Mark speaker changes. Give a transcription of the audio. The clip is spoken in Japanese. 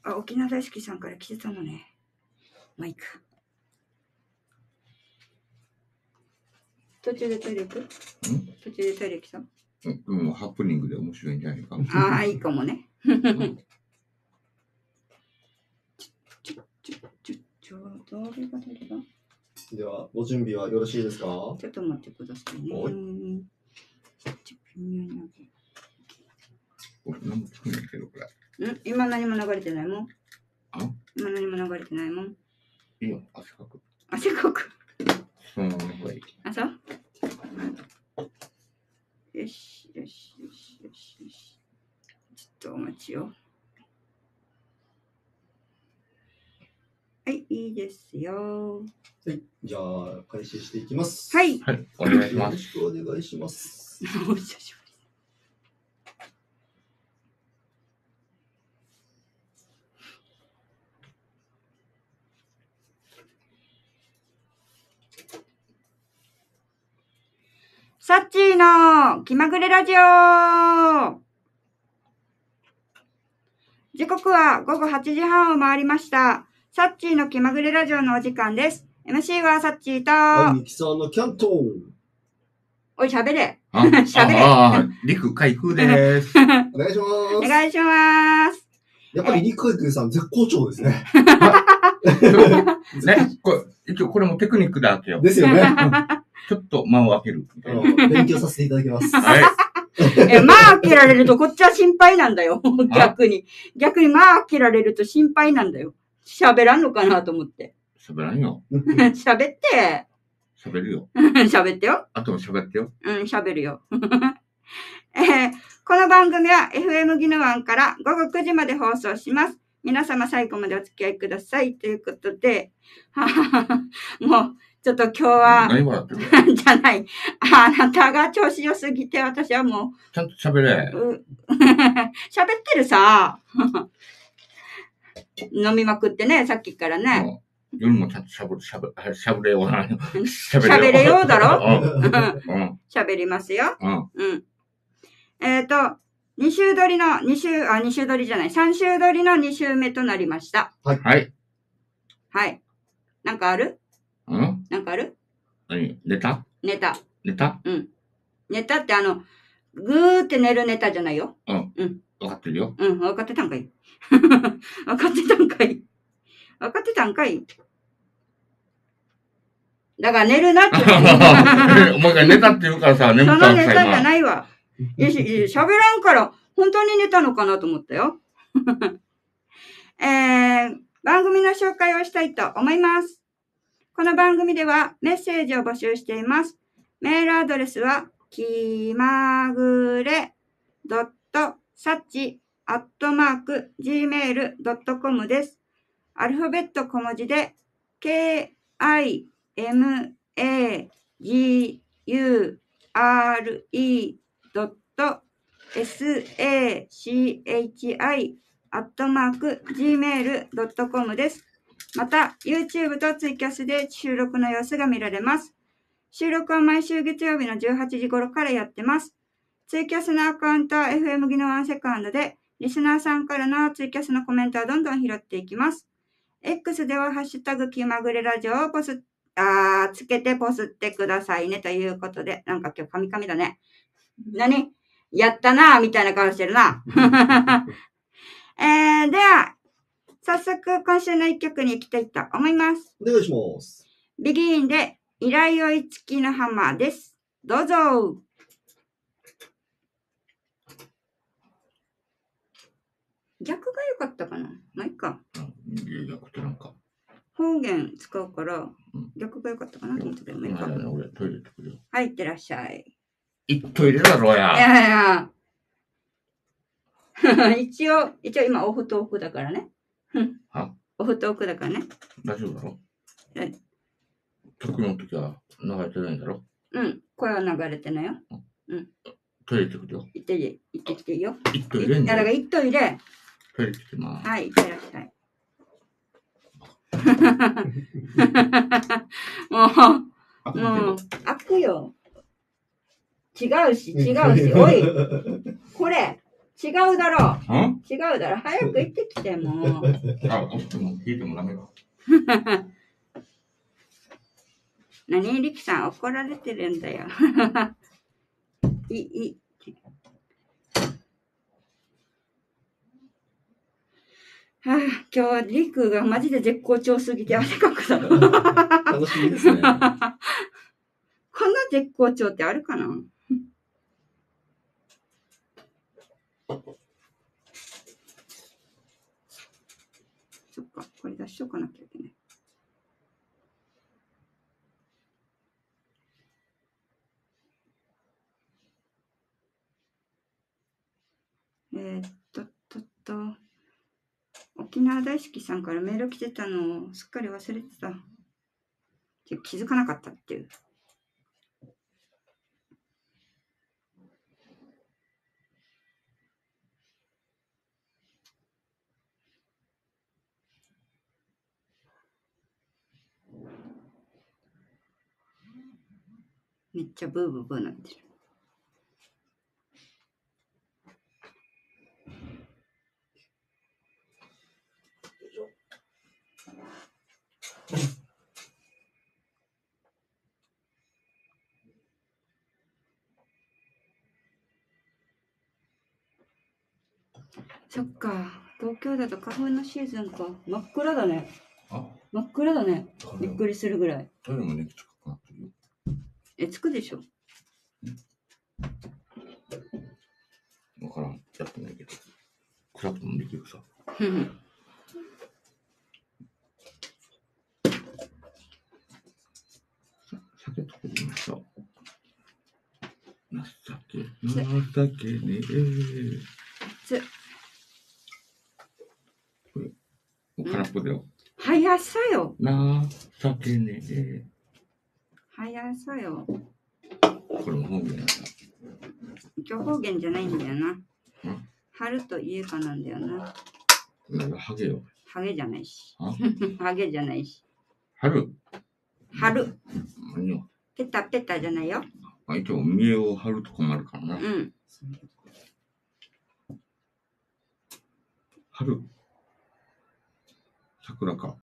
Speaker 1: あ、沖縄大好きさんから来てたのね。まあいいか。途中でトイレ行く？途中でトイレ行きそう？
Speaker 2: うん、ハプニングで面白いんじゃないか。
Speaker 1: ああ、いいかもね。どれが
Speaker 3: では、ご準備はよろしいですか？
Speaker 1: ちょっと待ってくださいね。
Speaker 2: 俺何も作んないけど、これ。
Speaker 1: 今何も流れてないもん。
Speaker 2: あ？
Speaker 1: 今何も流れてないもん。
Speaker 2: いいよ、汗かく。
Speaker 1: 汗かく。
Speaker 2: そのままの方がいい。
Speaker 1: あ、そう？よし、よし、よし、よし、よし。ちょっとお待ちよ。はい、いいですよ。
Speaker 3: はい、じゃあ、開始していきます。
Speaker 1: はい。
Speaker 2: はい、お願いします。
Speaker 3: よろしくお願いします。
Speaker 1: お久しぶり。サッチーの気まぐれラジオ。時刻は午後8時半を回りました。サッチーの気まぐれラジオのお時間です。MC はサッチーと、
Speaker 3: はい、ミキさんのキャントン。
Speaker 1: おい、喋れ。
Speaker 2: 喋れ。陸海空です。
Speaker 3: お願いします。
Speaker 1: お願いします。
Speaker 3: やっぱり陸海空さん絶好調ですね。
Speaker 2: ね、一応これもテクニックだわけよ。
Speaker 3: ですよね。
Speaker 2: ちょっと間を開ける。
Speaker 3: 勉強させていただきます。
Speaker 2: はい。
Speaker 1: 間開けられるとこっちは心配なんだよ。逆に。逆に間開けられると心配なんだよ。喋らんのかなと思って。
Speaker 2: 喋らんよ。
Speaker 1: 喋って。
Speaker 2: 喋るよ。
Speaker 1: 喋ってよ。
Speaker 2: あとも喋ってよ。
Speaker 1: 喋るよ。この番組は FM ギノワンから午後9時まで放送します。皆様最後までお付き合いください。ということで、もう、ちょっと今日は、
Speaker 2: 何笑ってる？
Speaker 1: じゃない。あなたが調子良すぎて、私はもう。
Speaker 2: ちゃんと喋れ。
Speaker 1: 喋ってるさ。飲みまくってね、さっきからね。
Speaker 2: 夜もちゃんと喋れよ。
Speaker 1: 喋れよだろ？喋りますよ。2週撮りの、2週撮りじゃない、3週撮りの2週目となりました。
Speaker 2: はい。
Speaker 1: はい。なんかある？
Speaker 2: なん
Speaker 1: かある？
Speaker 2: 何？ネタ？
Speaker 1: ネタ。
Speaker 2: ネタ？
Speaker 1: ネタってぐーって寝るネタじゃないよ。
Speaker 2: わかってるよ。
Speaker 1: わかってたんかい。わかってたんかい。わかってたんかい。だから寝るなって言って
Speaker 2: お前が寝たって言うからさ、眠ったん
Speaker 1: そのネタじゃないわ。喋らんから、本当に寝たのかなと思ったよ。番組の紹介をしたいと思います。この番組ではメッセージを募集しています。メールアドレスは、きまぐれ.sach@gmail.com です。アルファベット小文字で、kimagure.sachi@gmail.com です。また、YouTube とツイキャスで収録の様子が見られます。収録は毎週月曜日の18時頃からやってます。ツイキャスのアカウントは FM ギノワンセカンドで、リスナーさんからのツイキャスのコメントはどんどん拾っていきます。X ではハッシュタグ気まぐれラジオをつけてポスってくださいねということで、なんか今日カミカミだね。何？やったなみたいな顔してるな。では、早速今週の一曲に行きたいと思います。
Speaker 3: お願いします。
Speaker 1: ビギーンで依頼追いつきのハンマーです。どうぞ。逆が良かったかな？まあ、いいか。
Speaker 2: 逆ってなんか。
Speaker 1: 方言使うから、逆が良かったかなと思ったけど、まあ、いいか。
Speaker 2: 俺トイレ行ってくるよ。
Speaker 1: はい、いってらっしゃい。
Speaker 2: トイレだろや。
Speaker 1: いや。一応今オフトークだからね。オフトークだからね。
Speaker 2: 大丈夫だろ？曲の時は流れてないんだろ？
Speaker 1: 声は流れてないよ。
Speaker 2: トイレ行ってくるよ。
Speaker 1: 行ってきていいよ。
Speaker 2: 行っといれんね。
Speaker 1: だから行っといれ。
Speaker 2: トイレ行ってきます。
Speaker 1: はい、行ってらっしゃい。もう、開くよ。違うし、おい、これ、 違うだろう。
Speaker 2: ん
Speaker 1: 違うだろ。早く行ってきてもう。
Speaker 2: あ、起きても聞いてもダメか。
Speaker 1: 何リキさん怒られてるんだよ。いい。はあ、今日はリクがマジで絶好調すぎて汗かくぞ。
Speaker 3: 楽しみですね。
Speaker 1: こんな絶好調ってあるかな？そっか、これ出しとかなきゃいけない。沖縄大好きさんからメール来てたのをすっかり忘れてた。気づかなかったっていう。めっちゃブーブーブーなってる。そっか、東京だと花粉のシーズンか。真っ暗だね。
Speaker 2: あ、
Speaker 1: 真っ暗だね。びっくりするぐらい。
Speaker 2: トイレも熱近くなってるよ。
Speaker 1: つくでしょ。
Speaker 2: わからん。やってないけど。暗くてもできるさ。酒作りましょう。情けねえ。これ、空っぽだよ。
Speaker 1: 早さよ。
Speaker 2: 情けねえ。
Speaker 1: 早さよ。
Speaker 2: これも方言なんだ。
Speaker 1: 今日方言じゃないんだよな。春といえばなんだよな。
Speaker 2: なんかハゲよ。
Speaker 1: ハゲじゃないし。
Speaker 2: あ
Speaker 1: ハゲじゃないし。
Speaker 2: 春。
Speaker 1: 春。
Speaker 2: 何よ。
Speaker 1: ペタペタじゃないよ。
Speaker 2: あ、一応、見栄を張るとこもあるからな。
Speaker 1: うん。
Speaker 2: 春。桜か。